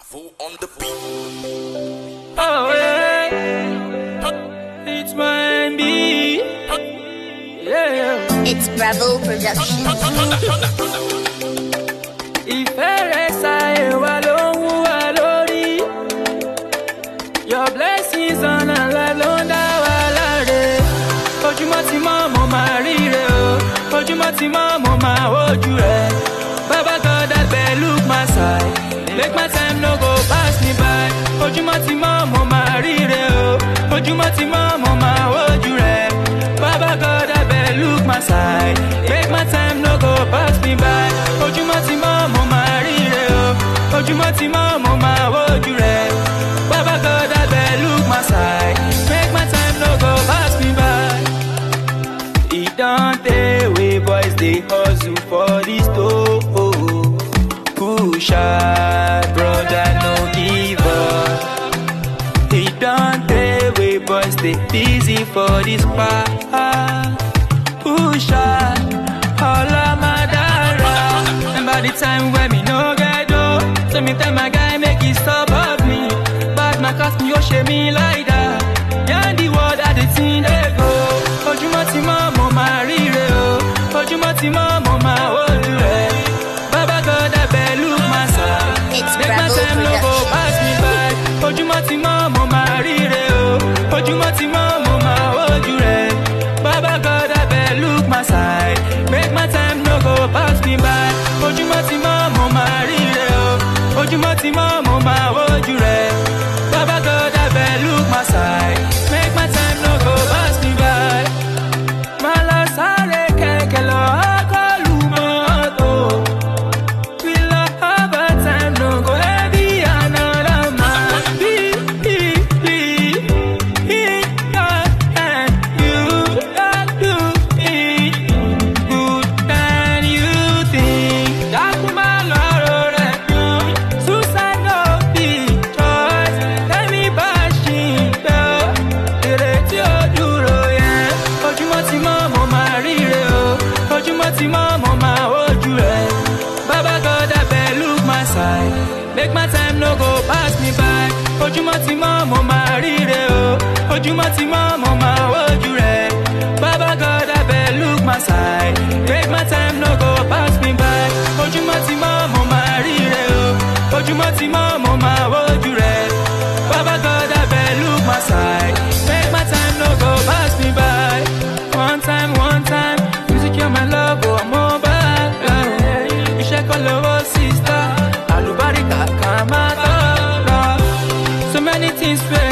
Bravoor on the beat. Oh yeah, it's Rey YMB. Yeah. It's Bravoor production. Your blessings on a la londa walare. Ojumati mama marire o. Ojumati mama ma ojure. Baba God that beg look my side. Make my time no go pass me by. Ojumati mama marire o. Ojumati mama ma ojure. Baba God that beg look my side. Make my time no go pass me by. Ojumati mama marire o. Ojumati mama ma ojure. Baba God that beg look my side. Make my time no go pass me by. It don't take away boys they hustle for this door. Push hard, brother, no give up. It don't take away boys they busy for this part. Push hard, all of my dara. And by the time when me no get do, so me tell my guy make it stop of me. Bad man cast me, oh shame me like that. Yan the word at the thing they go. Ojumati mama marire o. Ojumati mama ma ojure. Baba God that beg look my side. Make my time no go pass me by. Ojumati mama marire o. Ojumati mama ma ojure. Baba God that beg look my side. Make my time no go pass me by. Ojumati mama marire o. Ojumati mama ma ojure. Baba God that beg look my side. Make my time no go pass me by. Malasare kekelo akolumoto. We love have a time no go heavy another man. Be in God and you that do it good than you think. That woman lord suicide no be choice. Let me bash in bell. Direct your duro yeah. Ojumati mama marire o. Ojumati mama ma ojure. Baba God that beg look my side. Make my time no go pass me by. Ojumati mama marire o. Ojumati mama ma ojure. Baba God that beg look my side. Make my time no go pass me by. Ojumati mama marire o. Ojumati mama ma ojure. Baba God that beg look my side. Make my time no go pass me by. One time, music you're my love, oh I'm mobile. You check all over sister. Alubarika kamata. So many things.